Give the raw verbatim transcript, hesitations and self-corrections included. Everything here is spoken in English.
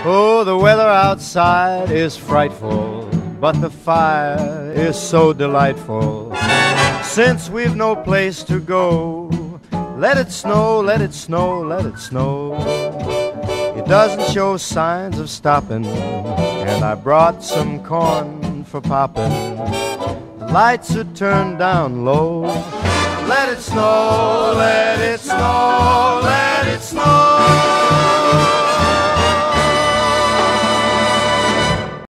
Oh, the weather outside is frightful, but the fire is so delightful. Since we've no place to go, let it snow, let it snow, let it snow. It doesn't show signs of stopping, and I brought some corn for popping. The lights are turned down low. Let it snow, let it snow.